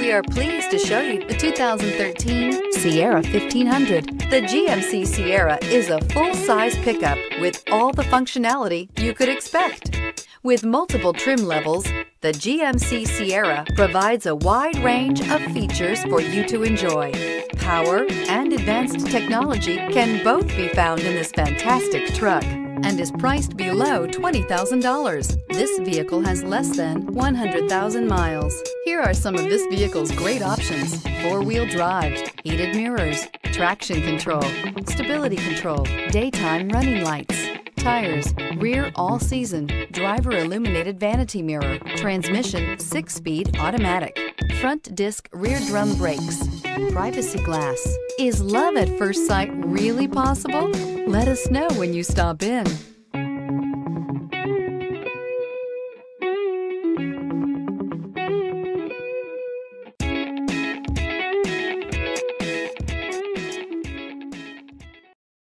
We are pleased to show you the 2013 Sierra 1500. The GMC Sierra is a full-size pickup with all the functionality you could expect. With multiple trim levels, the GMC Sierra provides a wide range of features for you to enjoy. Power and advanced technology can both be found in this fantastic truck and is priced below $20,000. This vehicle has less than 100,000 miles. Here are some of this vehicle's great options: four-wheel drive, heated mirrors, traction control, stability control, daytime running lights, tires, rear all-season, driver illuminated vanity mirror, transmission 6-speed automatic, front disc rear drum brakes, privacy glass. Is love at first sight really possible? Let us know when you stop in.